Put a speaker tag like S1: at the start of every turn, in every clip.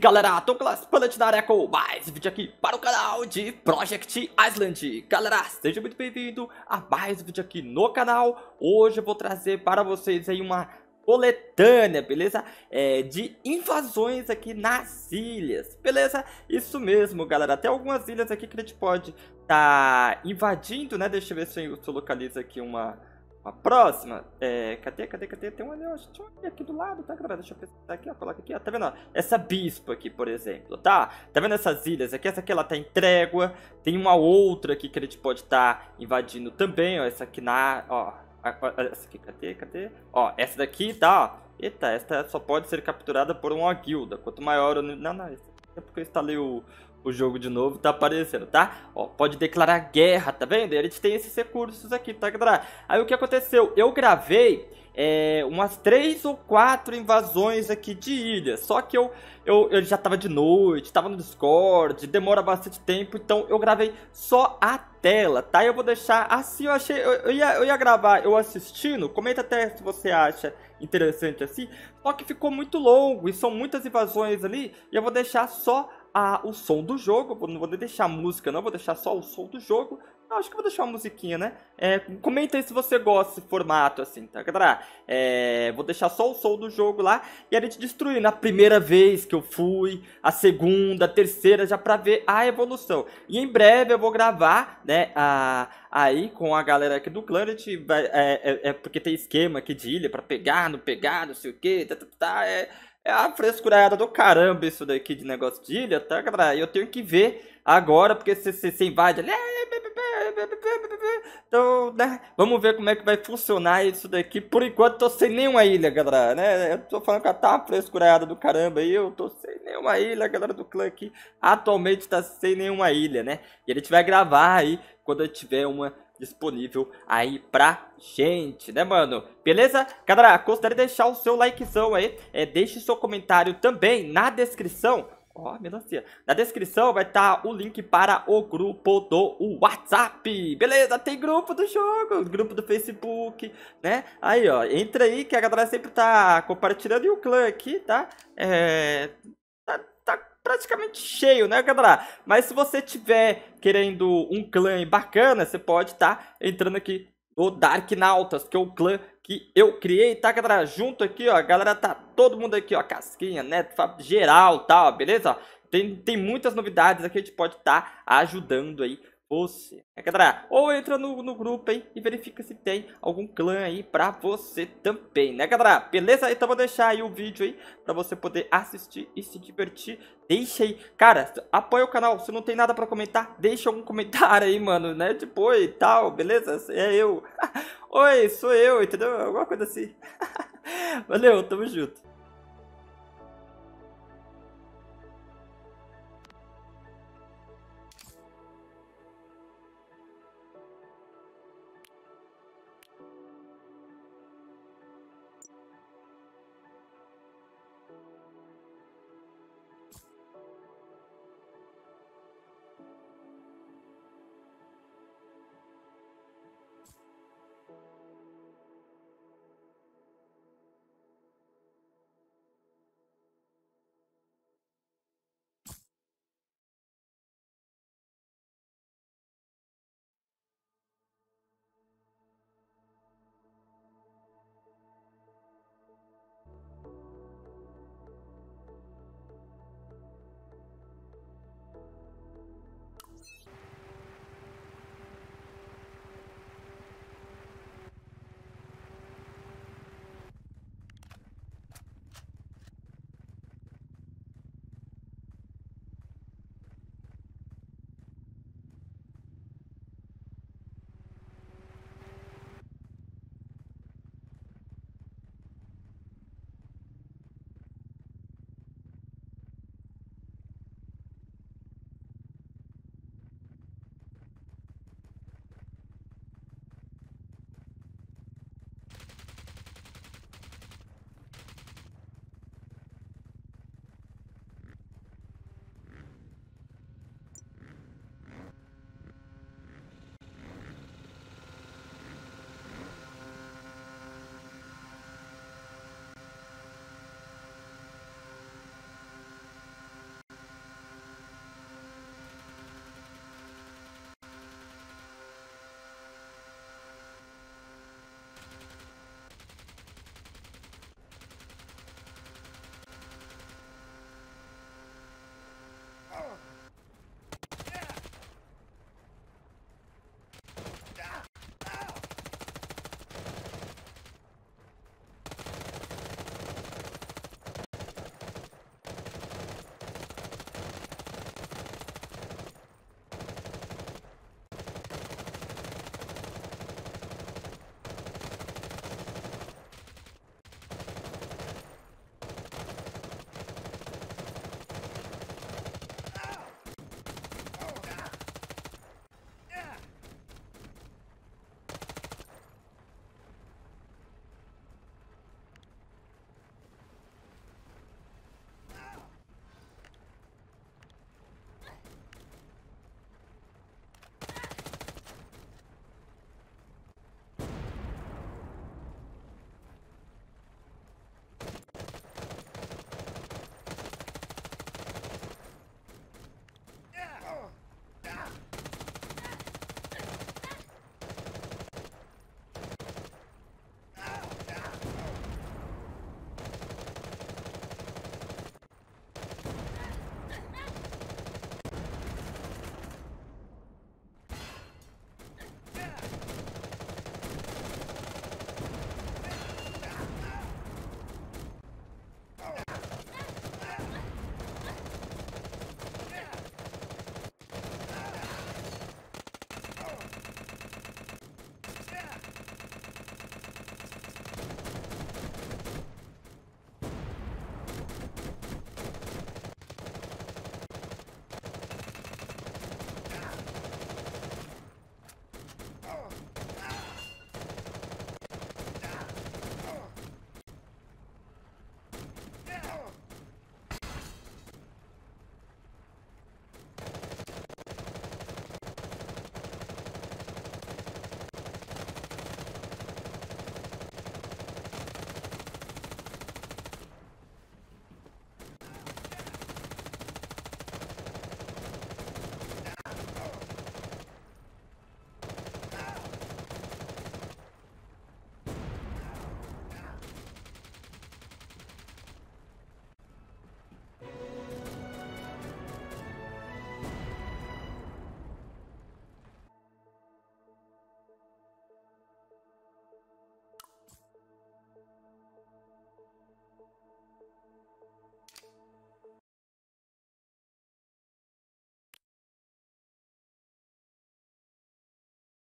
S1: galera, tô com a Planet na área com mais um vídeo aqui para o canal de Project Island. Galera, seja muito bem-vindo a mais um vídeo aqui no canal. Hoje eu vou trazer para vocês aí uma coletânea, beleza? De invasões aqui nas ilhas, beleza? Isso mesmo, galera. Tem algumas ilhas aqui que a gente pode estar invadindo, né? Deixa eu ver se eu localizo aqui uma próxima. Cadê? Tem uma ali, ó. Tinha uma ali aqui do lado, tá, galera? Deixa eu pesquisar aqui, ó. Coloca aqui, ó. Tá vendo, ó? Essa bispo aqui, por exemplo, tá? Tá vendo essas ilhas aqui? Essa aqui, ela tá em trégua. Tem uma outra aqui que a gente pode estar invadindo também, ó. Essa aqui ó. Essa aqui, cadê? Ó, essa daqui, tá, ó. Eita, essa só pode ser capturada por uma guilda. Quanto maior o... Não, isso é porque eu instalei o jogo de novo, tá aparecendo, tá? Ó, pode declarar guerra, tá vendo? E a gente tem esses recursos aqui, tá, galera? Aí o que aconteceu? Eu gravei umas 3 ou 4 invasões aqui de ilhas. Só que eu já tava de noite, tava no Discord, demora bastante tempo, então eu gravei só a tela, tá? Eu vou deixar assim, eu ia gravar eu assistindo, comenta até se você acha interessante assim, só que ficou muito longo e são muitas invasões ali, e eu vou deixar só o som do jogo. Não vou deixar a música, não, vou deixar só o som do jogo. Não, acho que vou deixar uma musiquinha, né? Comenta aí se você gosta desse formato assim, tá, galera? Vou deixar só o som do jogo lá e a gente destruir na primeira vez que eu fui, a segunda, a terceira, já pra ver a evolução. E em breve eu vou gravar, né, aí com a galera aqui do clã. A gente vai, porque tem esquema aqui de ilha pra pegar, não sei o que, É a frescurada do caramba isso daqui de negócio de ilha, tá, galera? Eu tenho que ver agora, porque você invade ali. Então, né? Vamos ver como é que vai funcionar isso daqui. Por enquanto, tô sem nenhuma ilha, galera, né? Eu tô falando que tá uma frescurada do caramba aí. Eu tô sem nenhuma ilha, galera do clã aqui. Atualmente tá sem nenhuma ilha, né? E a gente vai gravar aí quando eu tiver uma disponível aí pra gente, né, mano? Beleza? Galera, considere deixar o seu likezão aí, deixe seu comentário também na descrição. Ó, melancia. Na descrição vai estar o link para o grupo do WhatsApp. Beleza? Tem grupo do jogo, grupo do Facebook, né? Aí, ó, entra aí que a galera sempre tá compartilhando. E o clã aqui, tá? Tá praticamente cheio, né, galera? Mas se você tiver querendo um clã bacana, você pode estar entrando aqui no Dark Nautas, que é o clã que eu criei, tá, galera? Junto aqui, ó, a galera tá todo mundo aqui, ó, Casquinha, né, geral, tal, beleza? Tem muitas novidades aqui, a gente pode estar ajudando aí você, né, galera? Ou entra no grupo aí e verifica se tem algum clã aí pra você também, né, galera? Beleza? Então vou deixar aí o vídeo aí pra você poder assistir e se divertir. Deixa aí, cara, apoia o canal. Se não tem nada pra comentar, deixa algum comentário aí, mano, né? Tipo, oi e tal, beleza? É eu. Oi, sou eu, entendeu? Alguma coisa assim. Valeu, tamo junto.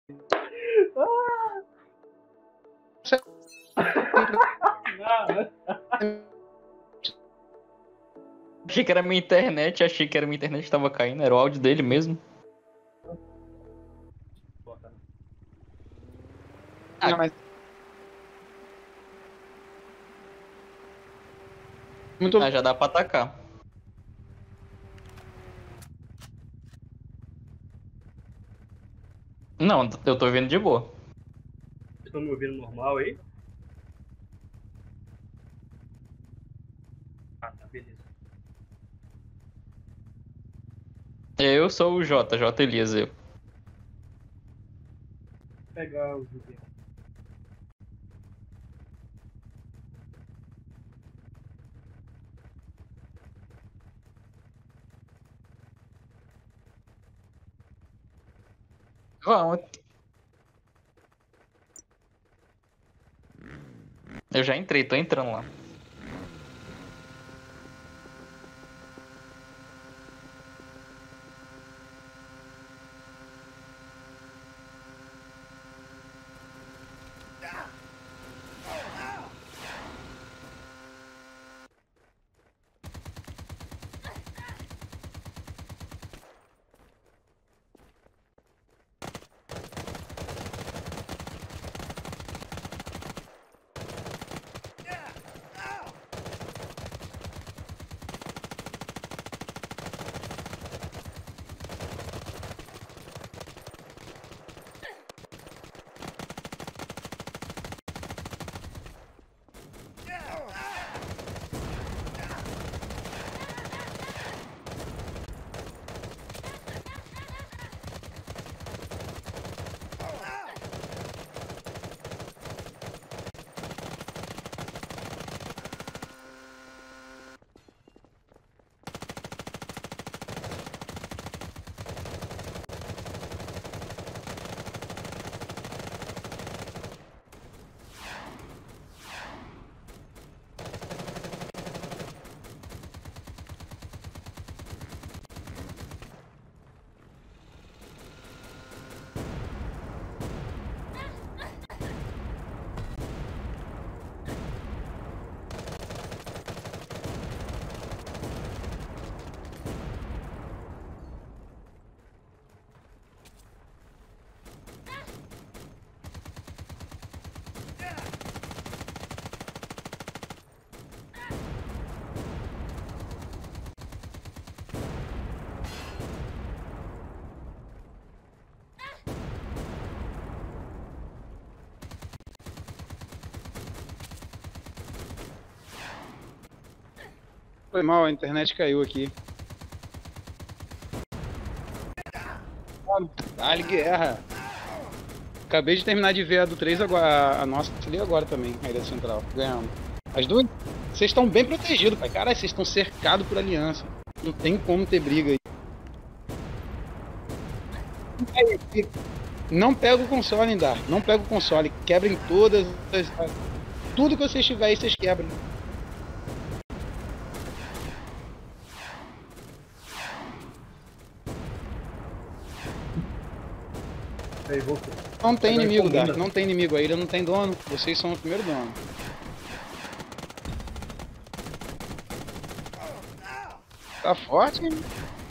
S2: Achei que era minha internet, que tava caindo, era o áudio dele mesmo.
S3: Não, mas... Muito...
S2: Ah, já dá pra atacar. Não, eu tô vendo de boa.
S4: Vocês estão me ouvindo normal aí? Ah, tá, beleza.
S2: Eu sou o J Elias, eu.
S4: Vou pegar o vídeo.
S2: Vamos. Eu já entrei, tô entrando lá.
S3: Foi mal, a internet caiu aqui. Dá-lhe guerra. Acabei de terminar de ver a do 3 agora, a nossa ali agora também, a Ilha Central. Ganhamos. As duas, vocês estão bem protegidos, pai. Caralho, vocês estão cercados por aliança. Não tem como ter briga aí. Não pega o console, Indar. Não pega o console. Quebrem todas as... Tudo que vocês tiverem, vocês quebram.
S4: Aí, voltou.
S3: Não tem
S4: Agora
S3: inimigo,
S4: combina.
S3: Dark. Não tem inimigo. A ilha não tem dono. Vocês são o primeiro dono. Tá forte, hein?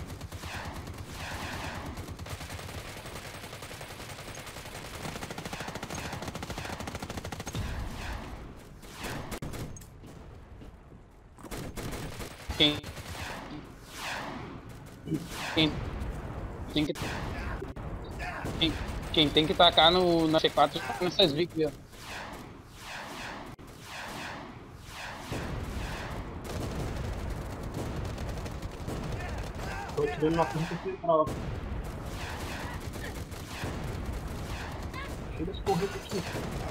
S3: Quem tem que... Quem tem que tacar na C4 nessas vítimas.
S4: Tô tirando uma punta central. Chega esse correto aqui.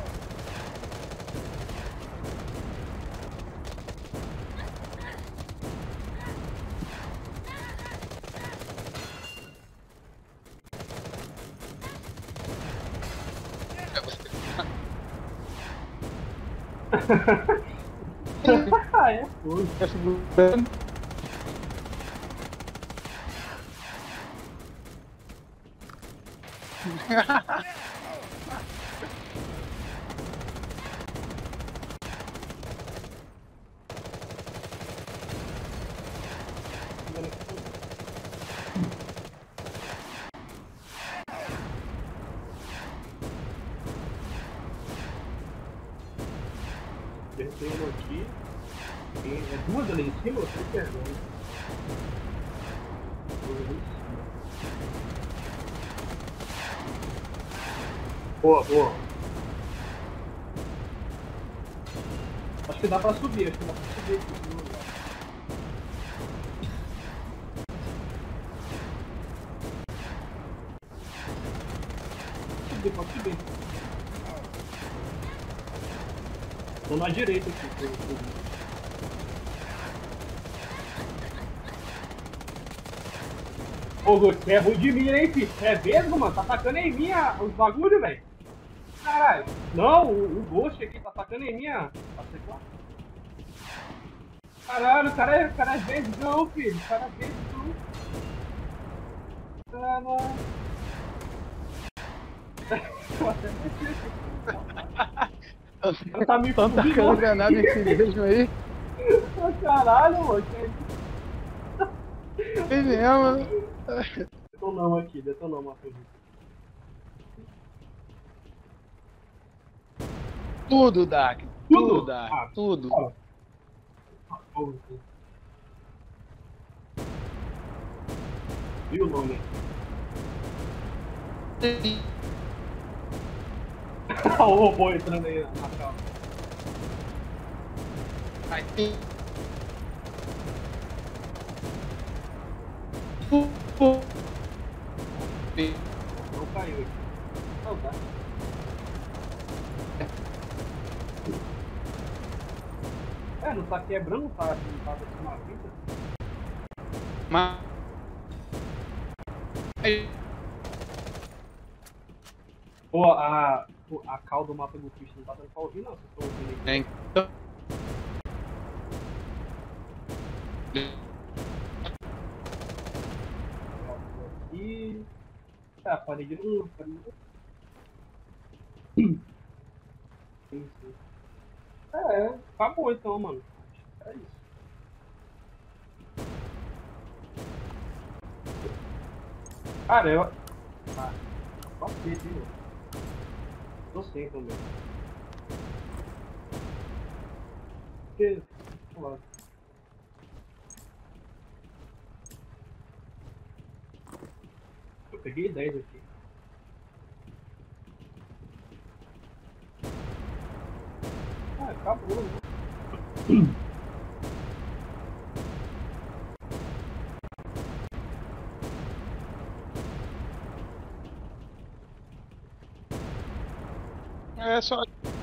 S4: Ah, é? Foi. Derrotei uma aqui. É duas ali em cima ou três perdendo? Duas ali em cima. Boa, boa. Acho que dá pra subir, acho que dá pra subir aqui no lugar. Pode subir. Tô na direita aqui, pra eu subir. Ô, você é ruim de mira, hein, filho? É mesmo, mano? Tá atacando em mim os bagulho, velho? Caralho. Não, o Ghost aqui tá atacando em mim a C4. Caralho, o cara é vezão, filho. O cara é vezão. Caralho. Ela tá me
S3: Tão tacando granada em si mesmo aí.
S4: Caralho, mano.
S3: É mesmo.
S4: Detonamos aqui, detonamos a coisa.
S3: Tudo, Dark.
S4: Tudo?
S3: Tudo, Dark.
S4: Ah,
S3: Tudo.
S4: ó. Viu o nome? O robô entrando aí na calma.
S3: Aqui.
S4: Não caiu aqui. Não, tá. Não tá quebrando, tá descendo uma vida.
S3: Mas...
S4: Pô, a cal do mapa do Cristo não tá dando pra ouvir, não. Vocês estão ouvindo aí?
S3: Então...
S4: Aqui. A parede não. Acabou então, mano. É isso. Cara, eu. Só sei, viu? Tô sem também. Porque. Vamos lá. Eu peguei 10 aqui. Acabou, né?
S3: É só...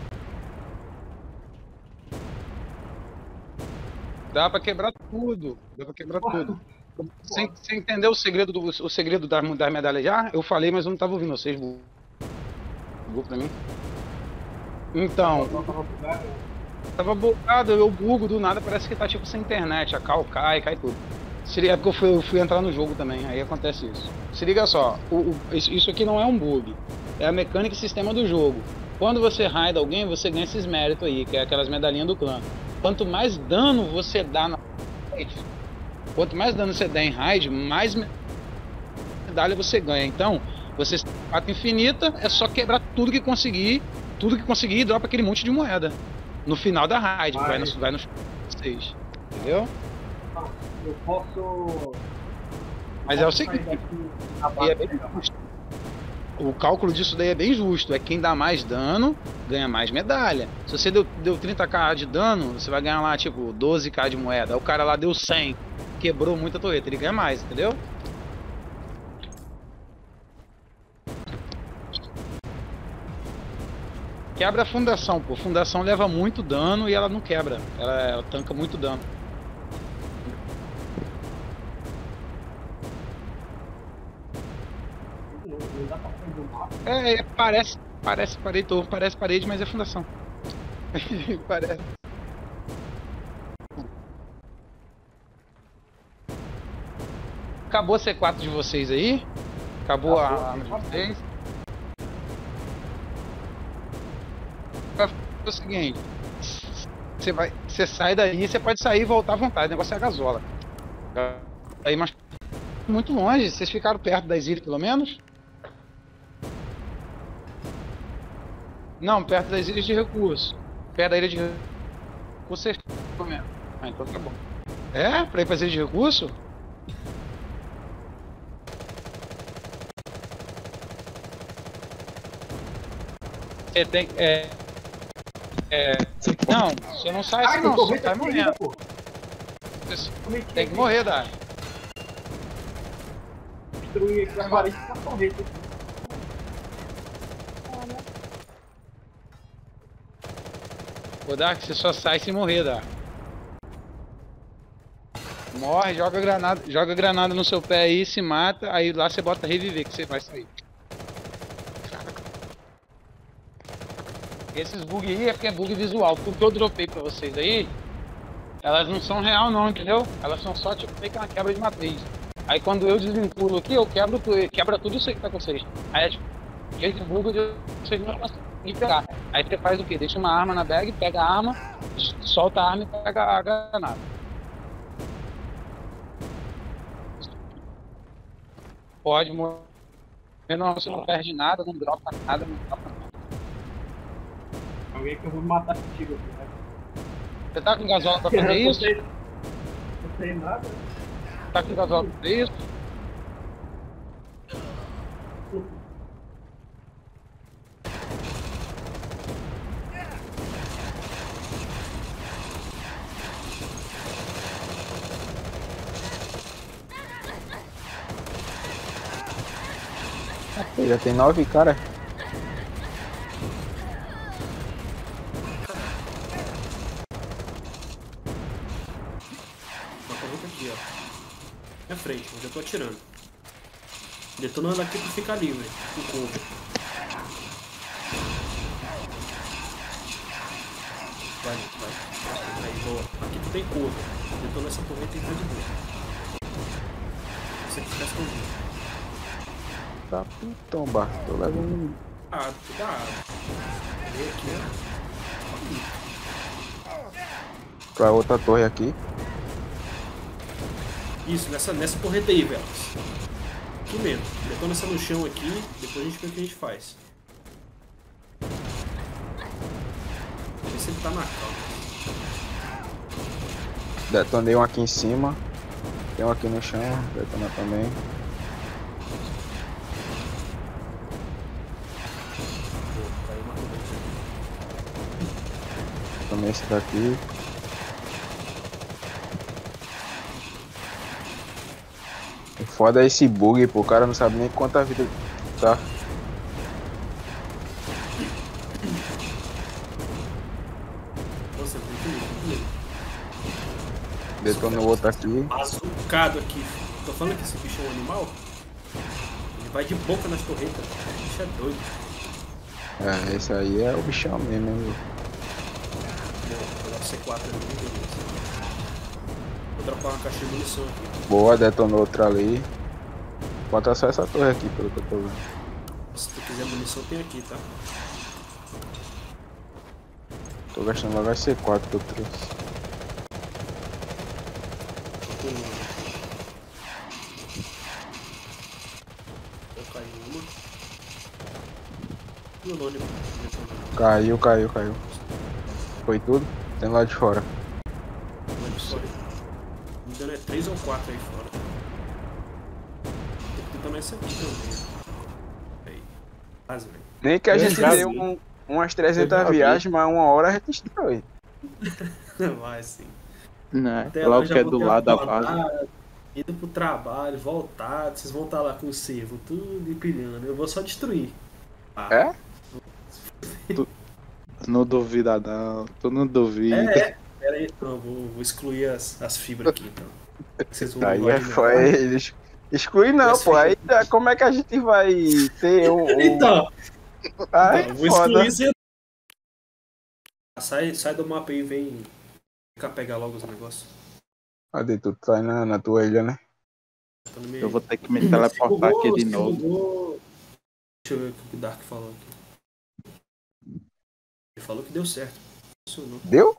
S3: Dá pra quebrar tudo. Dá pra quebrar tudo. Você entendeu o segredo das medalhas já? Eu falei, mas eu não tava ouvindo vocês. Bugou pra mim. Então... Tava bugado, eu bugo do nada, parece que tá tipo sem internet. A cal cai tudo. É porque eu fui entrar no jogo também, aí acontece isso. Se liga só, isso aqui não é um bug. É a mecânica e sistema do jogo. Quando você raida alguém, você ganha esses méritos aí, que é aquelas medalhinhas do clã. Quanto mais dano você dá na raid, quanto mais dano você dá em raid, mais medalha você ganha. Então, você tem pata infinita, é só quebrar tudo que conseguir e dropa aquele monte de moeda. No final da raid, vai nos vocês. Entendeu?
S4: Eu posso...
S3: Mas é o seguinte, e é bem justo. O cálculo disso daí é bem justo. É quem dá mais dano, ganha mais medalha. Se você deu 30k de dano, você vai ganhar lá, tipo, 12k de moeda. O cara lá deu 100, quebrou muita torreta, ele ganha mais, entendeu? Quebra a fundação, pô. Fundação leva muito dano e ela não quebra. Ela tanca muito dano.
S4: Não dá pra fazer o mapa.
S3: Parece parede, mas é fundação. Parece. Acabou a C4 de vocês aí? Acabou a arma de vocês? É o seguinte, você sai daí, você pode sair e voltar à vontade, o negócio é a gasola. Aí, mas muito longe, vocês ficaram perto das ilhas pelo menos? Não, perto das ilhas de recurso. Perto da ilha de Você mesmo. Ah, então tá bom. É? Pra ir fazer de recurso? Você tem. Não, você não sai assim
S4: Ai,
S3: não,
S4: tô
S3: você sai morrendo.
S4: pô.
S3: Você tem que morrer, Dark.
S4: Destruir aqui a vareta da torreta aqui.
S3: Ô Dark, você só sai se morrer, Dark. Morre, joga granada no seu pé aí, se mata, aí lá você bota reviver que você vai sair. Esses bugs aí é porque é bug visual. Tudo que eu dropei pra vocês aí, elas não são real não, entendeu? Elas são só tipo meio que uma quebra de matriz. Aí quando eu desvinculo aqui, eu quebra tudo isso aí que tá com vocês. Aí é tipo, esse bug vocês não conseguem pegar. Aí você faz o quê? Deixa uma arma na bag, pega a arma, solta a arma e pega a granada. Pode morrer, não, você não perde nada, não dropa nada, não dropa nada.
S4: Alguém que eu vou matar contigo aqui, né?
S3: Você tá com gasola pra fazer isso?
S4: Não sei nada.
S3: Tá com gasola pra fazer isso?
S5: Já tem 9 cara.
S6: Uma corrente aqui, ó. Minha frente, onde eu tô atirando. Detonando aqui pra ficar livre. Com cover. Vai. Aí, boa. Aqui tu tem cover. Detona essa corrente e tá de boa. Você que fica escondido.
S5: Tá então, Barto. Tô levando.
S6: Cuidado. Vem aqui, ó.
S5: Pra outra torre aqui.
S6: Isso, nessa corrente aí, velho. Aqui mesmo. Detona essa no chão aqui, depois a gente vê o que a gente faz. Vê se ele tá na calma.
S5: Detonei um aqui em cima. Tem um aqui no chão. Detona também.
S6: Pô, caiu uma corrente aqui.
S5: Também esse daqui. O foda é esse bug, pô. O cara não sabe nem quanta vida tá.
S6: Nossa, muito lindo.
S5: Detonou outro aqui.
S6: Bazucado aqui. Tô falando que esse bicho é um animal? Ele vai de boca nas torretas. Esse bicho é doido.
S5: É, esse aí é o bichão mesmo, hein?
S6: Vou dar C4 ali, beleza. Vou dropar uma caixa de munição aqui.
S5: Boa, detonou outra ali. Falta só essa torre aqui, pelo que eu tô vendo.
S6: Se tu quiser munição, tem aqui, tá?
S5: Tô gastando logo as C4 que eu trouxe.
S6: Tô com uma. Vou cair uma. E o Lone
S5: Caiu. Foi tudo? Tem lá de fora.
S6: Me dando é 3 ou 4 aí fora. Tem que tentar nessa aqui também. Aí. Quase, velho.
S5: Nem que a gente
S3: já
S5: dê
S3: vi.
S5: umas 300 viagens, mas uma hora a gente destrói.
S6: Vai sim.
S2: Não,
S6: Até
S2: logo
S6: lá já
S2: que é
S6: vou
S2: do
S6: ter
S2: lado da
S6: acordado,
S2: base.
S6: indo pro trabalho, voltado, vocês vão estar lá com o servo, tudo empilhando. Eu vou só destruir.
S5: É?
S2: Não duvida não, tu não duvida.
S6: Pera aí, então, vou excluir as fibras aqui, então. Vocês vão
S5: Aí é
S6: imaginar.
S5: foi. Exclui não,
S6: Mas
S5: pô.
S6: fica-
S5: Aí como é que a gente vai ter
S6: Então,
S5: Ai,
S6: vou
S5: foda.
S6: excluir você. Sai do mapa aí e vem cá pegar logo os negócios.
S5: Cadê tu? Tá aí na tua ilha, né?
S6: Tá no meio.
S2: Eu vou ter que me teleportar aqui de
S6: Se
S2: novo.
S6: bugou. Deixa eu ver o que o Dark falou aqui. Ele falou que deu certo. Funcionou.
S5: Deu?